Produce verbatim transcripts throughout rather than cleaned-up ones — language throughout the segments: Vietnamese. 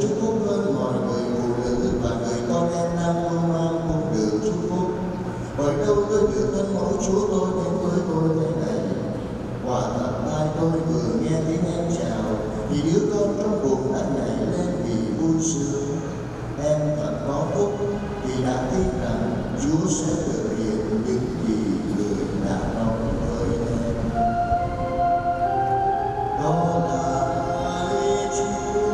chúc phúc hơn mọi người phụ nữ và người con em nam công an cũng được chúc phúc. Bởi đâu tôi được thân mẫu Chúa tôi đến với tôi thế này. Quả thật tai tôi vừa nghe tiếng em chào, thì đứa con trong bụng đã nhảy lên vì vui sướng. Em thật có phúc vì đã tin rằng Chúa sẽ thực hiện những gì người đã nói với em. Đó là lạy Chúa.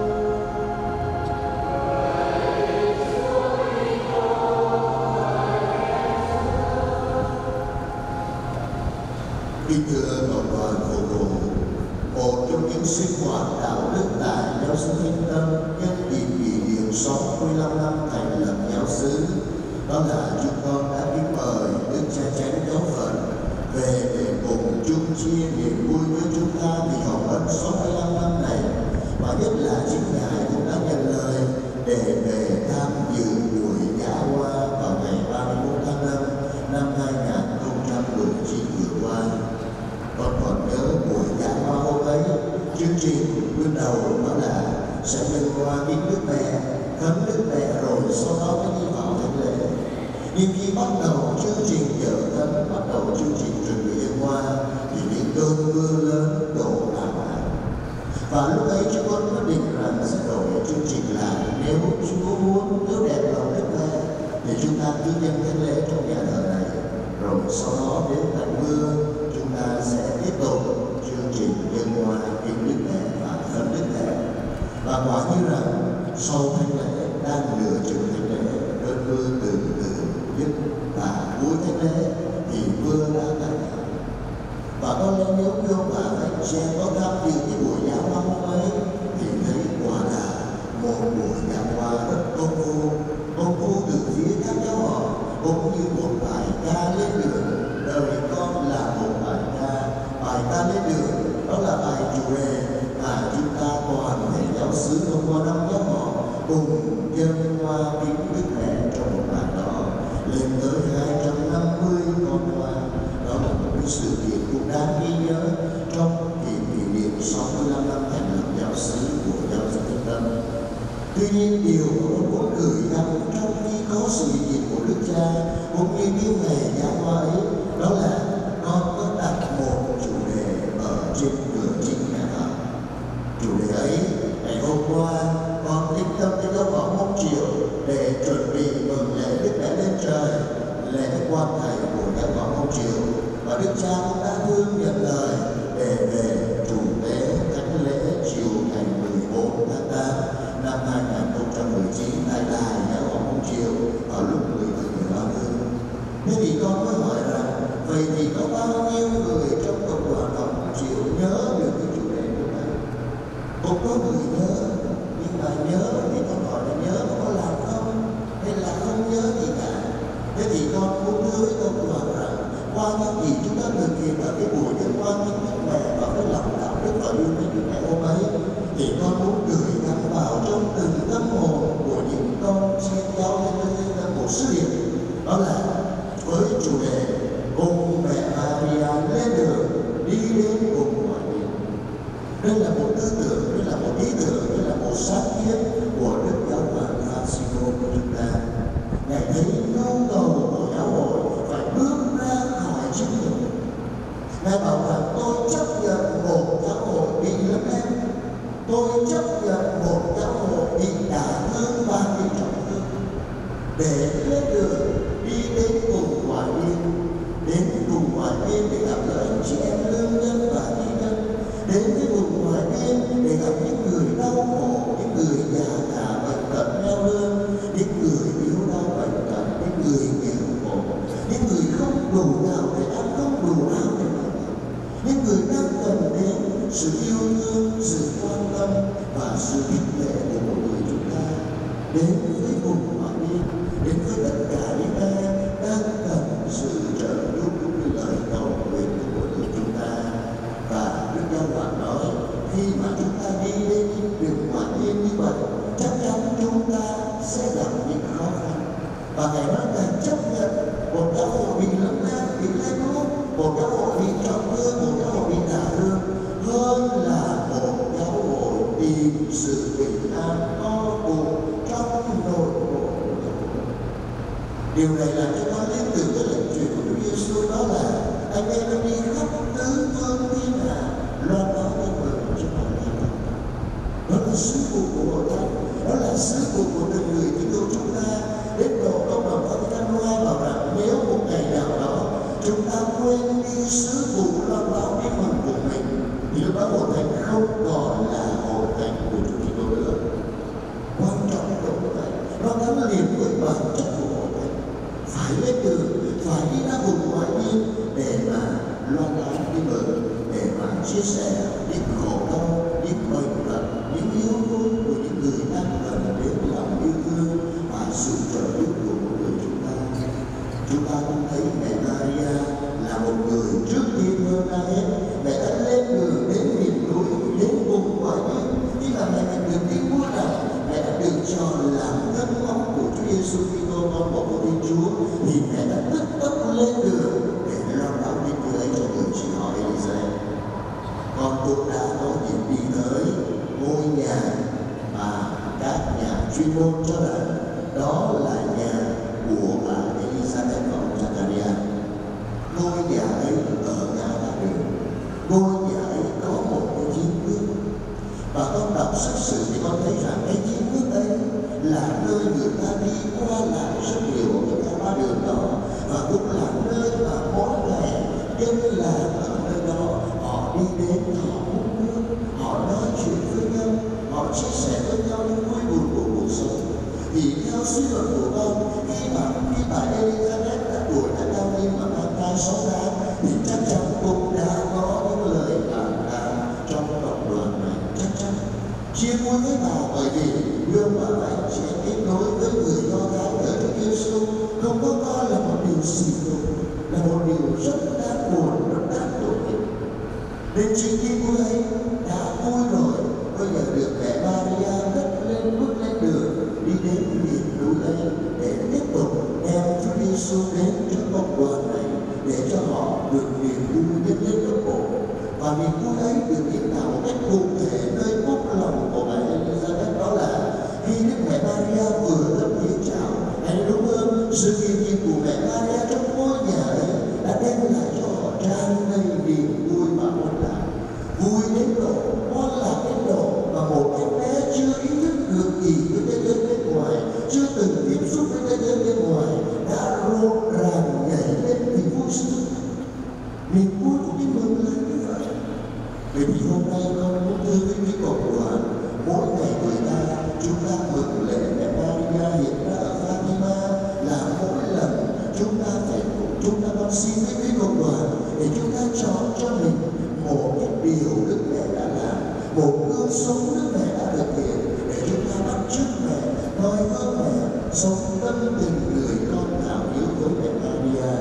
Kính thưa cộng đoàn phổ đồ, một trong những sinh hoạt đạo đức tại giáo xứ Thiên Tâm nhân dịp kỷ niệm sáu mươi lăm năm thành lập giáo xứ, đó là chúng con đã kính mời Đức Cha Chánh Giáo phận về để cùng chung chia niềm vui với chúng ta vì hồng ân sáu mươi lăm năm này, và nhất là chính Ngài cũng đã nhận lời để về tham dự buổi nhã hoa vào ngày ba mươi mốt tháng năm năm hai nghìn không trăm mười chín vừa qua. Con còn nhớ buổi nhã hoa hôm ấy, chương trình bước đầu đó là sẽ lên hoa kính Đức Mẹ, khấn Đức Mẹ rồi sau đó mới đi vào thánh lễ. Nhưng khi bắt đầu chương trình dở thân, bắt đầu chương trình chuẩn bị liên hoa, thì những cơn mưa lớn đổ ảo ảo. Và lúc ấy chúng con quyết định rằng sẽ đổi chương trình lại. Nếu Chúa muốn, nếu đẹp lòng Đức Mẹ, thì chúng ta cứ nhân thánh lễ trong nhà thờ này, rồi sau đó đến tại mưa chúng ta sẽ tiếp tục chương trình dân hoa kính Đức Mẹ và khấn Đức Mẹ. Và quả như rằng sau thánh lễ, đang nửa chừng thánh lễ, cơn mưa từ từ dứt, và cuối thánh lễ thì mưa đã tạnh. Và có lẽ nếu như ông bà anh chị em có tham dự cái buổi nhã hoa hôm ấy, thì thấy quả là một buổi nhã hoa rất công phu, công phu từ phía các cháu họ, cũng như một bài ca lên đường. Đời con là một bài ca, bài ca lên đường, đó là bài chủ đề mà chúng ta toàn thể giáo xứ thông qua năm giáo họ cùng dân hoa kính Đức Mẹ trong một bài đó lên tới hai trăm năm mươi con hoa. Đó là một cái sự kiện cũng đáng ghi nhớ trong kỷ niệm sáu mươi lăm năm thành lập giáo xứ của giáo xứ Thiên Tâm. Tuy nhiên điều mà con muốn gửi gắm trong khi có sự hiện diện của Đức Cha cũng như những ngày nhã hoa ấy, đó là con có đặt một chủ đề ở trên cửa chính nhà thờ. Chủ đề ấy ngày hôm qua con tính tâm đến giáo phận Mông Triệu để chuẩn bị mừng lễ Đức Mẹ lên trời, lễ quan thầy của giáo phận Mông Triệu, và Đức Cha cũng đã thương nhận lời để về chủ tế thánh lễ chiều ngày mười bốn tháng tám năm hai nghìn không trăm mười chín tại đài giáo phận Mông Triệu ở lúc mười giờ mười ba phút. Thế thì con mới hỏi rằng vậy thì có bao nhiêu người trong cộng đoàn Mông Triệu nhớ được cái chủ đề của này? Cũng có người nhớ, nhưng mà nhớ thì con hỏi là nhớ mà có làm không? Hay là không nhớ gì cả? Thế thì con muốn đưa với cộng đoàn rằng qua những gì chúng ta thực hiện ở cái buổi liên quan đến Đức Mẹ và cái lòng đạo đức và yêu mến Đức Mẹ hôm ấy, thì con muốn gửi gắm vào trong từng tâm hồn của những con chiên giáo lên lên một sứ điệp, đó là với chủ đề cùng mẹ Maria lên đường đi đến vùng ngoại biên. Đây là một tư tưởng, đây là một ý tưởng, đây là một sáng kiến của Đức Giáo hoàng Francisco của chúng ta. Ngài thấy nhu cầu của giáo hội phải bước ra khỏi chính mình. Ngài bảo rằng tôi chấp nhận một giáo hội bị lấn ép, tôi chấp nhận một giáo hội bị đả thương và bị trọng thương, để lên đường đi đến vùng ngoại biên, đến vùng ngoại biên để gặp gỡ anh chị em lương nhân và thi nhân, đến cái vùng ngoại biên để gặp những người đau khổ, những người già cả bệnh tật neo đơn, những người yếu đau bệnh tật, những người nghèo khổ, những người không đủ nào để ăn, không đủ áo để mặc, những người đang cần đến sự yêu thương, sự quan tâm và sự khích lệ của mỗi người chúng ta. Đến với vùng ngoại biên, đến với tất cả những ai đang cần sự trợ giúp cũng như lời cầu nguyện của mỗi người chúng ta. Và Đức Giáo hoàng nói, khi mà chúng ta đi đến đường ngoại biên như vậy, chắc chắn chúng ta sẽ gặp những khó khăn. Và Ngài nói là chấp nhận một giáo hội bị lấn át, bị lén lút, một giáo hội bị trọng thương, một giáo hội bị đả thương, hơn là một giáo hội bị tìm sự bình an to bụng trong nội bộ. Điều này làm cho ta liên tưởng tới lệnh truyền của Chúa Giêsu, đó là anh em đã đi khắp tứ phương thiên hạ loan báo tin mừng cho mọi người. Đó là sứ vụ của Hội Thánh, đó là sứ vụ của từng người tín đồ chúng ta. Đến độ công đồng Vatican hai bảo rằng nếu một ngày nào đó chúng ta quên đi sứ vụ loan báo tin mừng của mình, thì lúc đó Hội Thánh không còn là Hội Thánh của Chúa Kitô nữa. Quan trọng là như vậy, nó gắn liền với bản chất của Hội Thánh. Phải lên đường, phải đi ra vùng ngoại biên để mà loan báo tin mừng, để mà chia sẻ những khổ đau, những bệnh tật, những yếu đuối của những người đang cần đến lòng yêu thương và sự trợ giúp của một người chúng ta. Chúng ta cũng thấy mẹ Maria là một người trước tiên hơn ai hết. Mẹ đã lên đường đến miền núi, đến vùng ngoại biên. Khi mà mẹ đã được tin vui rằng mẹ đã được chọn làm thân mẫu của Chúa Giêsu Kitô, con một của Thiên Chúa, thì mẹ đã tức tốc lên đường để loan báo tin vui ấy cho người chị họ Elizabeth. Con cũng đã có dịp đi tới ngôi nhà mà các nhà chuyên môn cho rằng đó là nhà của bà Elizabeth và ông Zachariah. Ngôi nhà ấy ở ngã ba đường, ngôi nhà ấy có một cái giếng nước, và con đọc sách sử thì con thấy rằng cái giếng nước ấy là nơi người ta đi qua lại rất nhiều ở cái ngã ba đường đó, và cũng là nơi mà mỗi ngày dân làng ở nơi đó họ đi đến, họ uống nước, họ nói chuyện với nhau, họ chia sẻ với nhau những vui buồn của cuộc sống. Thì theo suy luận của con, khi mà khi bà Elizabeth đã tuổi đã cao niên mà mang thai sáu tháng, thì chắc chắn cũng đã có những lời cảm tạ trong cộng đoàn này, chắc chắn chia vui với bà, bởi vì đưa bà anh sẽ kết nối với người Do Thái ở Chúa Giêsu không có coi là một điều xỉ nhục, là một điều rất đáng buồn, rất đáng tội nghiệp. Nên chính khi vui ấy đã vui rồi, bây giờ được mẹ Maria cất lên bước lên đường đi đến miền núi ấy để tiếp tục đem Chúa Giêsu đến cho cộng đoàn này, để cho họ được niềm vui nhân lên tốc độ. Và niềm vui ấy được diễn tả một cách cụ thể nơi cốt lòng của bà Elizabeth, đó là khi Đức Mẹ Maria vừa cất tiếng chào, hay đúng hơn, sự hiện diện của mẹ Maria trong ngôi nhà ấy đã đem lại cho họ tràn đầy niềm vui và hoan lạc. Vui đến độ, hoan lạc đến độ mà một em bé chưa ý thức được gì với thế giới bên ngoài, chưa từng tiếp xúc với thế giới bên ngoài, đã rộn ràng nhảy lên vì vui sướng. Niềm vui của tin mừng là như vậy. Vậy thì hôm nay con muốn thưa với quý cộng đoàn, mỗi ngày người ta chúng ta mừng lễ mẹ Maria hiện ra ở Fatima, là mỗi lần chúng ta phải chúng ta con xin với quý cộng đoàn để chúng ta chọn cho mình một cái điều Đức Mẹ đã làm, một gương sống Đức Mẹ đã thực hiện, để chúng ta bắt chước mẹ, noi gương mẹ, sống tâm tình người con nào yêu với mẹ Maria.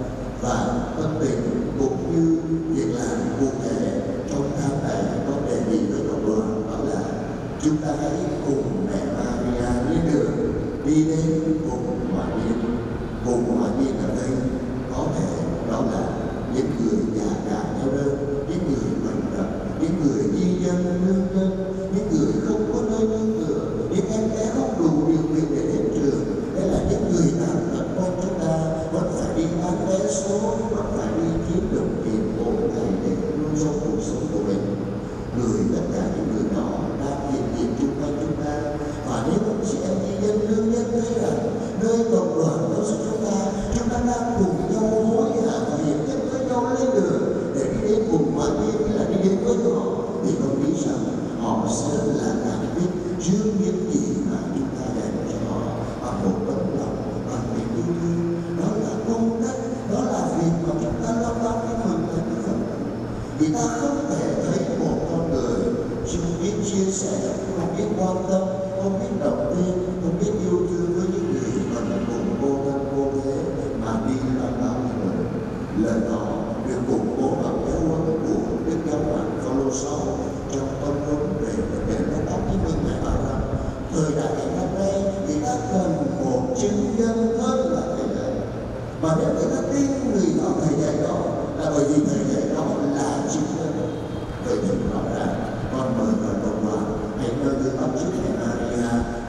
Và tâm tình cũng như việc làm cụ thể trong tháng này, con đề nghị với cộng đoàn đó là chúng ta hãy cùng mẹ Maria lên đường đi đến vùng ngoại biên. Vùng ngoại biên ở đây có thể đó là những người già cả neo đơn, những người bệnh tật, những người di dân lương dân, những người không có nơi nương tựa, những em bé không đủ điều kiện để đến trường. Đây là những người tàn tật quanh chúng ta vẫn phải đi bán vé số, vẫn phải đi kiếm đồng tiền mỗi ngày để nuôi sống cuộc sống của mình. Người tất cả những người đó đang hiện diện chung quanh chúng ta. Và nếu các chị em di dân lương nhân thấy rằng nơi cộng đoàn giáo dục chúng ta, chúng ta đang cùng nhau hối hả và hiệp nhất với nhau lên đường để đi đến vùng ngoại biên, như là đi đến với họ, thì con nghĩ rằng họ sẽ là cảm biết trước những gì mà chúng ta dành cho họ bằng một tấm lòng, bằng tình yêu thương. Đó là công cách, đó là việc mà chúng ta lo lắng cái mừng là như vậy. Vì ta không thể thấy một con người chưa biết chia sẻ, không biết quan tâm, không biết động viên, không biết yêu thương với những người bần cùng vô thân vô thế mà đi loan báo như vậy. Lời đó được củng cố bằng giáo huấn của Đức Giáo hoàng Phaolô thứ sáu trong tông huấn về để loan báo tin mừng mẹ bảo rằng thời đại ngày hôm nay thì ta cần một chứng nhân hơn là thầy dạy. Mà nếu người ta tin người đó thầy dạy đó là bởi vì thầy dạy đó là chứng nhân. Vậy thì rõ ràng con mời gọi cộng đoàn hãy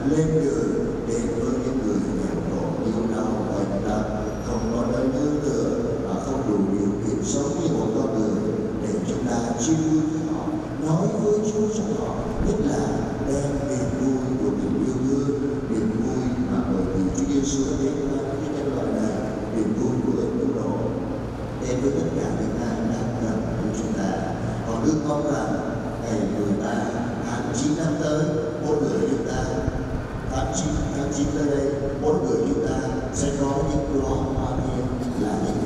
lên đường đến với những người nghèo khổ yếu đau bệnh tật, không có nơi nương tựa và không đủ điều kiện sống như một con người, để chúng ta chia vui với họ, nói với Chúa cho họ, nhất là đem niềm vui của tình yêu thương, niềm vui mà bởi vì Chúa Giêsu đã đến với cái nhân loại này, niềm vui của ơn cứu độ đến với tất cả những ai đang cần của chúng ta. Còn ước mong rằng ngày mười ba tháng chín năm tới, mỗi người chúng ta tháng chín tháng chín tới đây, mỗi người chúng ta sẽ có những đóa hoa thiên là những